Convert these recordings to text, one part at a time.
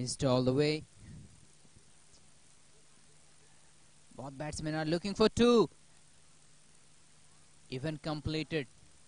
Missed all the way. Both batsmen are looking for two. Even completed.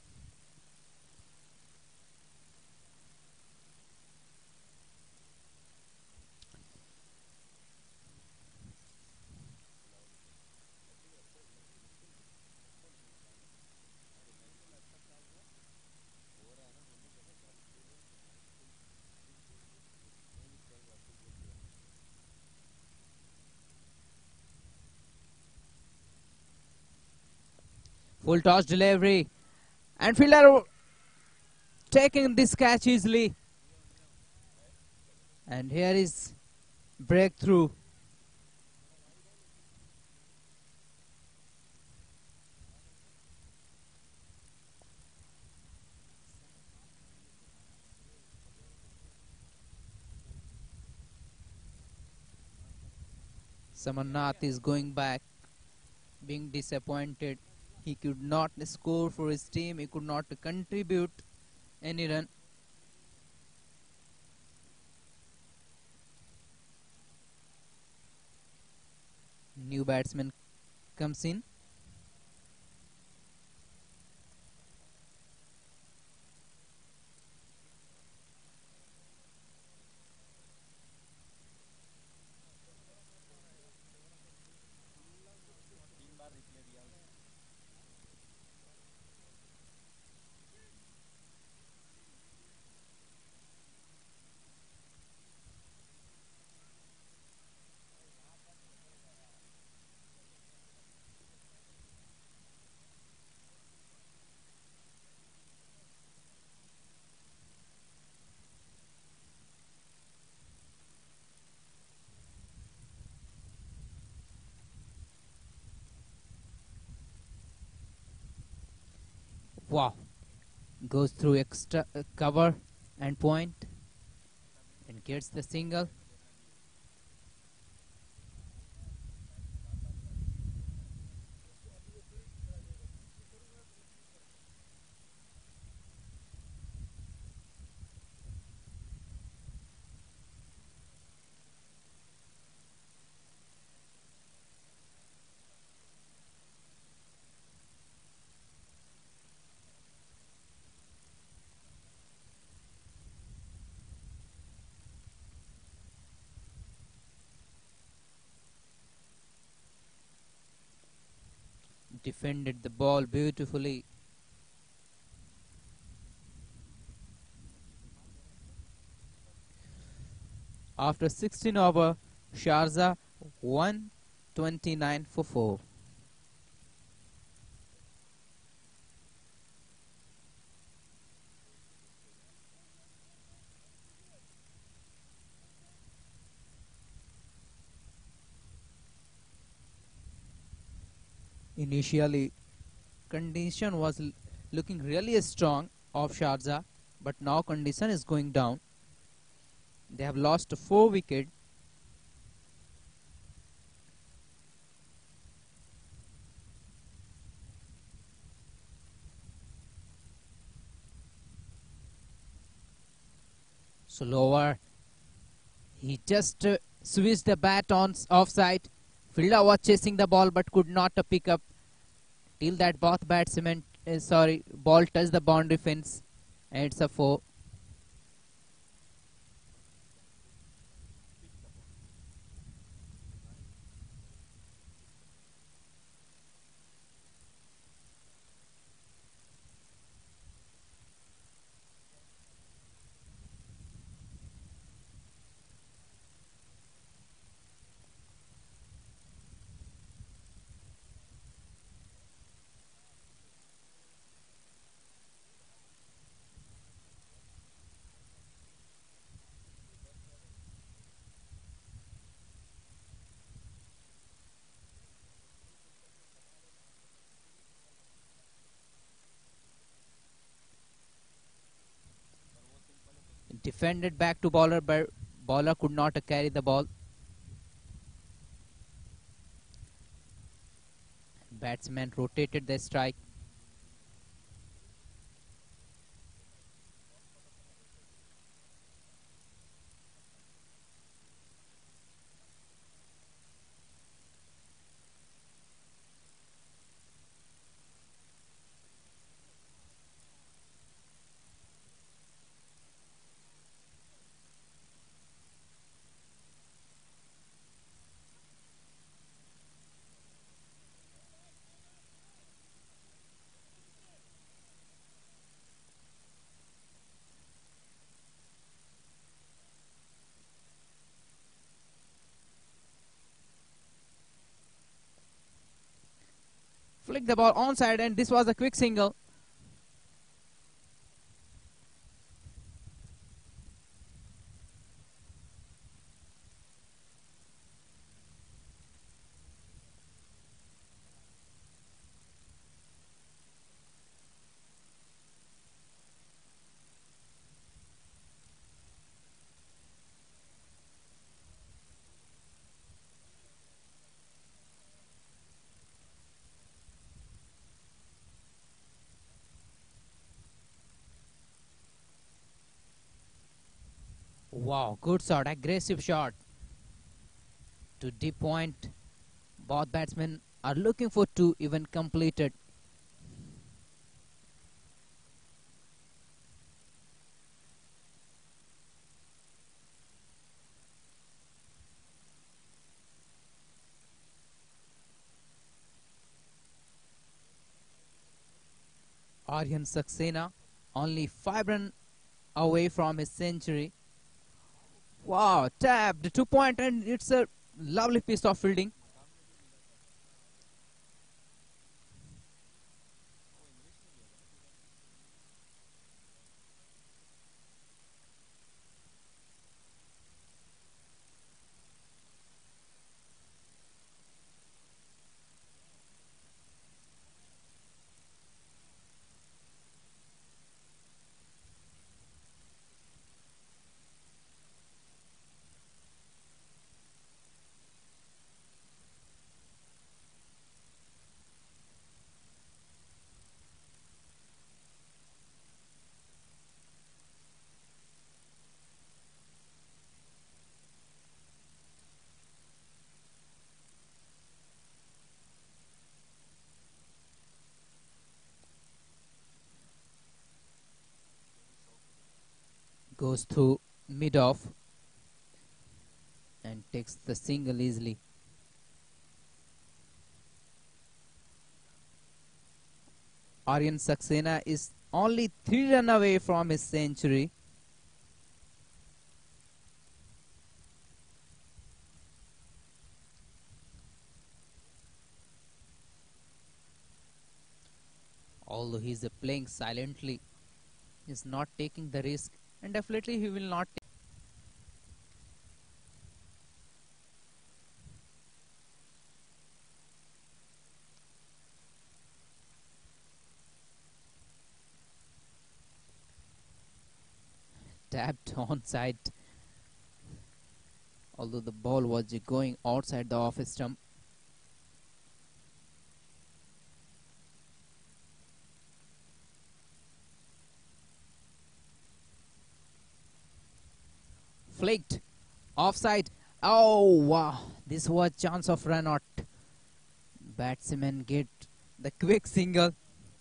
Full toss delivery. And fielder taking this catch easily. And here is breakthrough. Samarnath is going back, being disappointed. He could not score for his team. He could not contribute any run. New batsman comes in. Wow. Goes through extra cover and point and gets the single. Defended the ball beautifully. After 16 over, Sharjah 129 for 4. Initially, condition was looking really strong of Sharjah, but now condition is going down. They have lost 4 wickets. So lower, he just switched the bat on offside. Fielder was chasing the ball but could not pick up till that both batsmen, ball touched the boundary fence, and it's a 4. Defended back to bowler, but bowler could not carry the ball. Batsman rotated the strike. flicked the ball onside, and this was a quick single. Wow, good shot, aggressive shot to deep point. Both batsmen are looking for two, even completed. Aryan Saxena only 5 runs away from his century. Wow, tapped 2 point, and it's a lovely piece of fielding. Goes through mid off and takes the single easily. Aryan Saxena is only 3 runs away from his century. Although he is playing silently, he is not taking the risk, and definitely he will not. Tapped onside, although the ball was going outside the off stump. Flicked offside. Oh wow, this was chance of run out. Batsman get the quick single.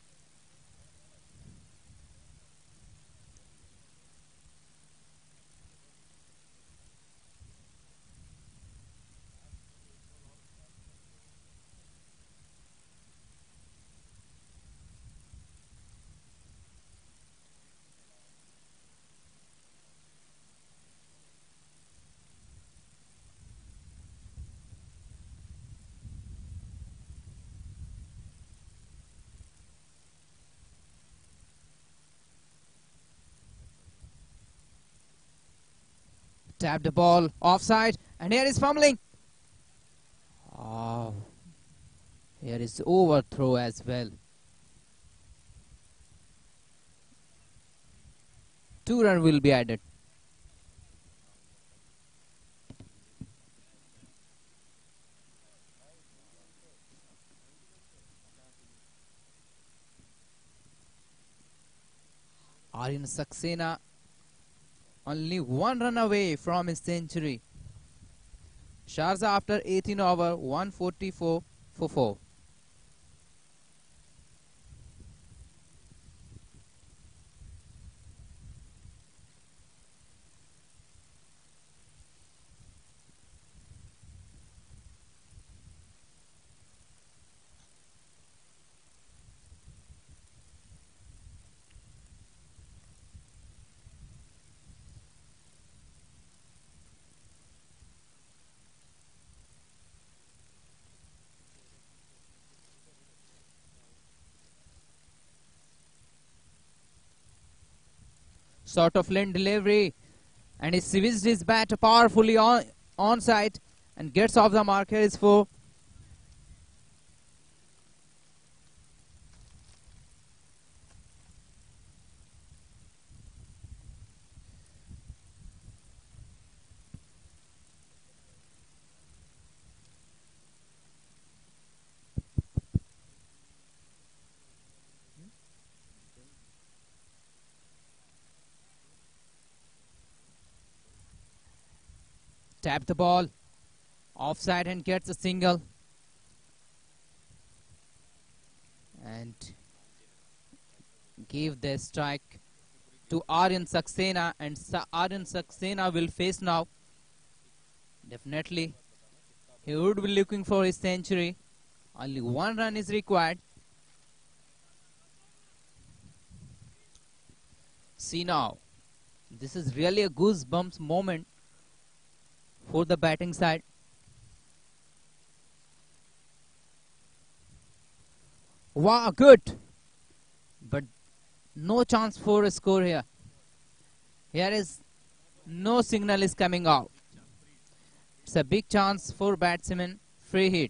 Tapped the ball offside, and here is fumbling. Oh, here is overthrow as well. 2 runs will be added. Aryan Saxena only 1 run away from his century. Sharjah after 18 over 144 for 4. Sort of lane delivery, and he switched his bat powerfully on side and gets off the mark. Here is 4. Tap the ball offside and gets a single. And give the strike to Aryan Saxena, and Aryan Saxena will face now. Definitely he would be looking for his century. Only 1 run is required. See now, this is really a goosebumps moment for the batting side. Wow, good. But no chance for a score here. Here is no signal is coming out. It's a big chance for batsman. Free hit.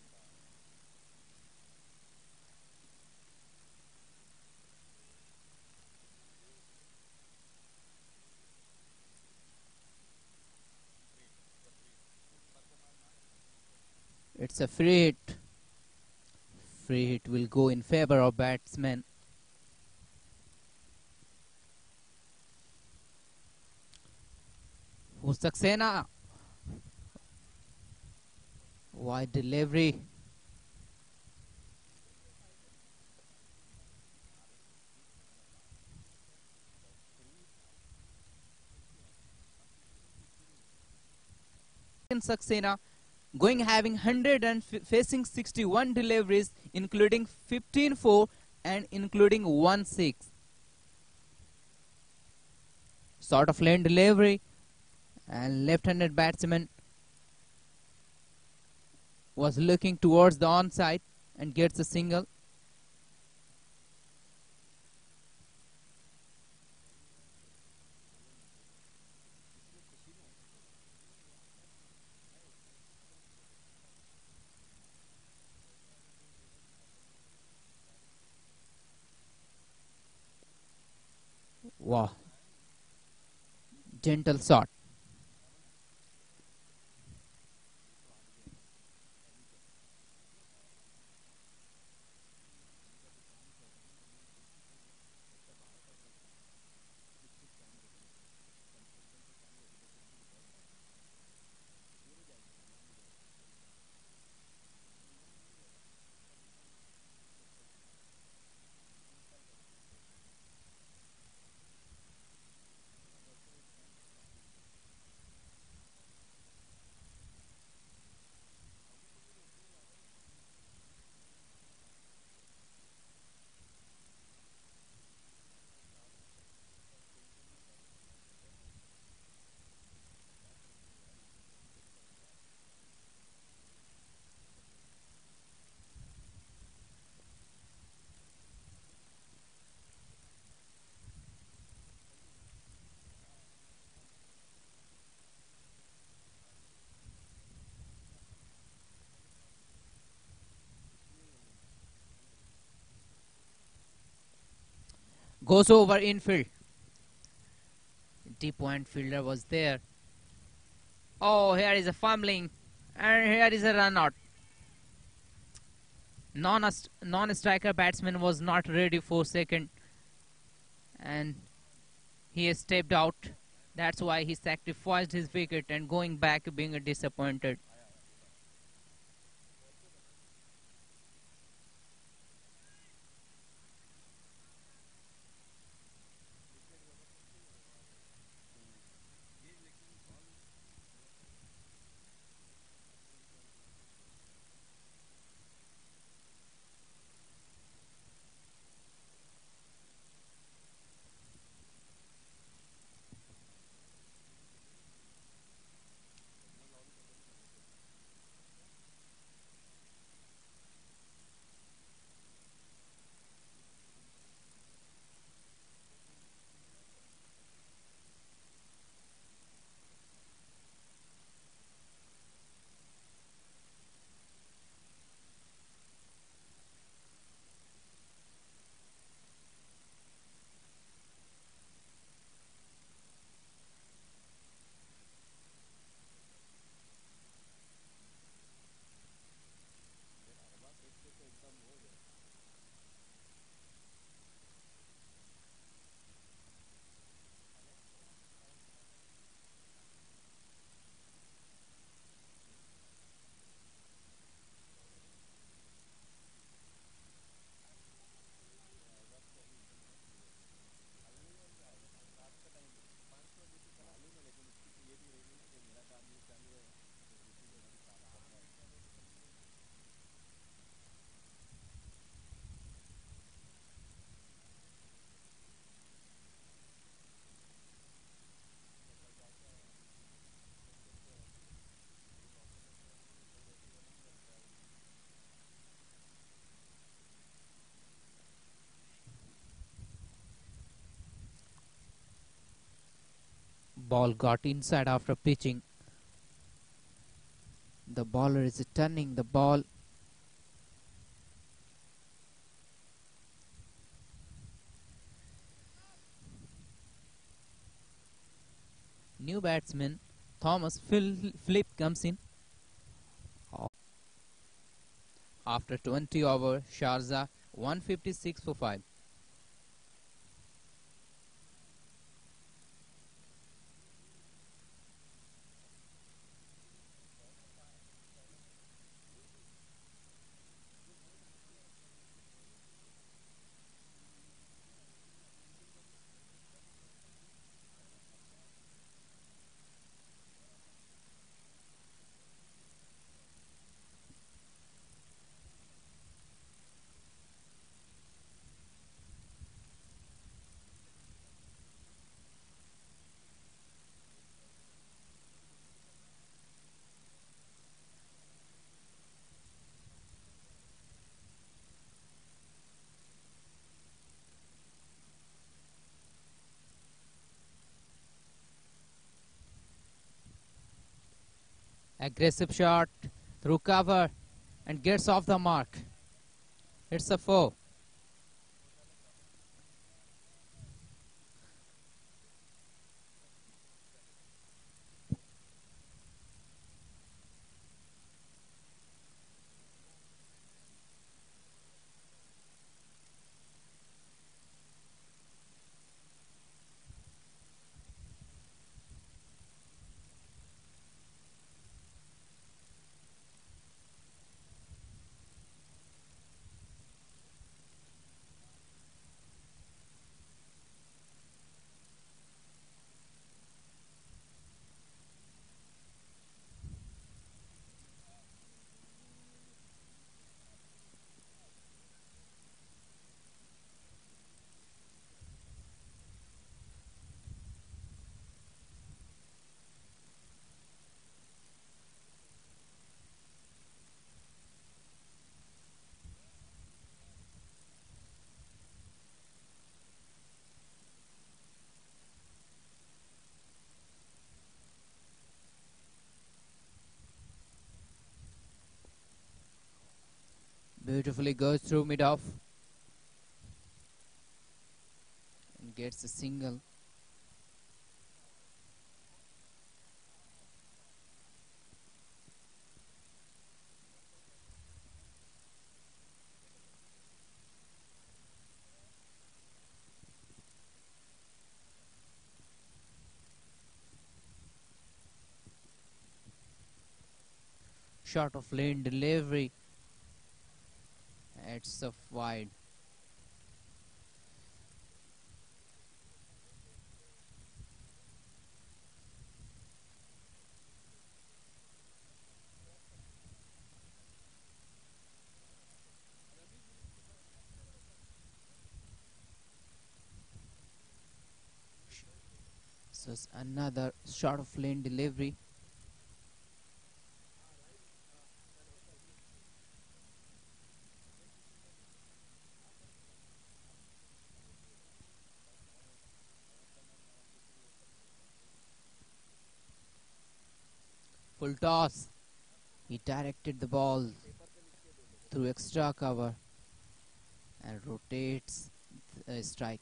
It's a free hit. Free hit will go in favor of batsman. Saxena. Wide delivery. Saxena going having 100 and facing 61 deliveries, including 15-4 and including 1-6. Sort of lane delivery, and left-handed batsman was looking towards the onside and gets a single. Wow. Gentle shot. Goes over infield. Deep point fielder was there. Oh, here is a fumbling, and here is a run out. Non-striker batsman was not ready for second, and he has stepped out. That's why he sacrificed his wicket and going back being disappointed. Ball got inside after pitching. The bowler is turning the ball. New batsman Thomas Flip comes in. After 20 over, Sharjah 156 for 5. Aggressive shot through cover and gets off the mark. It's a 4. Beautifully goes through mid-off and gets a single. Shot of lane delivery. It's a wide. So it's another shot of lane delivery. Full toss. He directed the ball through extra cover and rotates the strike.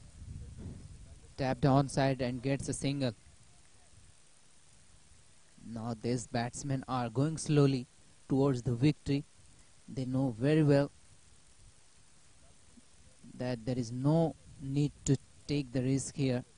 Tapped onside and gets a single. these batsmen are going slowly towards the victory. They know very well that there is no need to take the risk here.